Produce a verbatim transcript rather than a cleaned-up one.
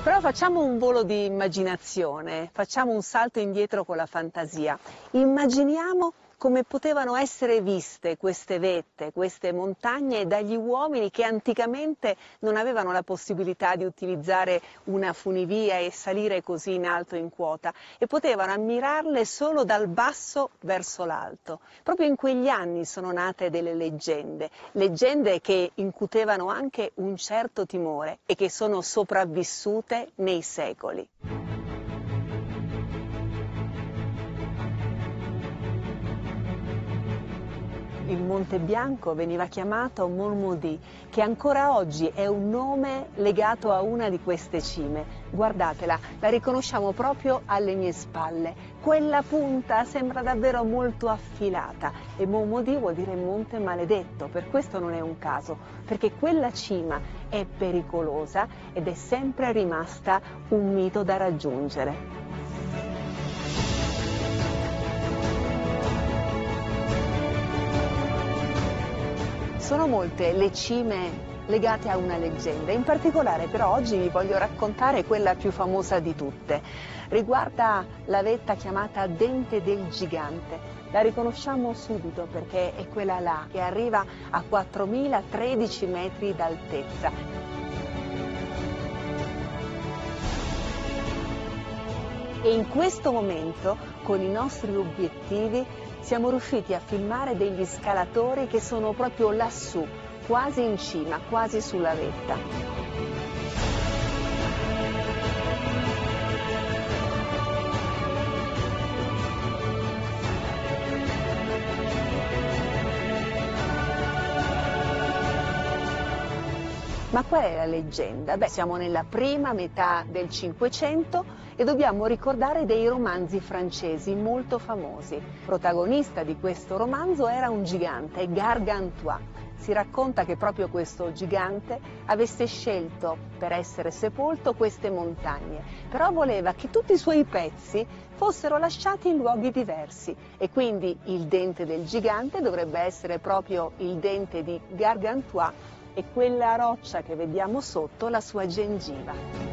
Però facciamo un volo di immaginazione, facciamo un salto indietro con la fantasia. Immaginiamo come potevano essere viste queste vette, queste montagne dagli uomini che anticamente non avevano la possibilità di utilizzare una funivia e salire così in alto in quota e potevano ammirarle solo dal basso verso l'alto. Proprio in quegli anni sono nate delle leggende, leggende che incutevano anche un certo timore e che sono sopravvissute nei secoli. Il Monte Bianco veniva chiamato Mont Maudit, che ancora oggi è un nome legato a una di queste cime. Guardatela, la riconosciamo proprio alle mie spalle. Quella punta sembra davvero molto affilata e Mont Maudit vuol dire monte maledetto, per questo non è un caso, perché quella cima è pericolosa ed è sempre rimasta un mito da raggiungere. Sono molte le cime legate a una leggenda, in particolare però oggi vi voglio raccontare quella più famosa di tutte. Riguarda la vetta chiamata Dente del Gigante. La riconosciamo subito perché è quella là che arriva a quattromilatredici metri d'altezza. E in questo momento, con i nostri obiettivi, siamo riusciti a filmare degli scalatori che sono proprio lassù, quasi in cima, quasi sulla vetta. Ma qual è la leggenda? Beh, siamo nella prima metà del Cinquecento e dobbiamo ricordare dei romanzi francesi molto famosi. Protagonista di questo romanzo era un gigante, Gargantua. Si racconta che proprio questo gigante avesse scelto per essere sepolto queste montagne, però voleva che tutti i suoi pezzi fossero lasciati in luoghi diversi e quindi il dente del gigante dovrebbe essere proprio il dente di Gargantua e quella roccia che vediamo sotto la sua gengiva.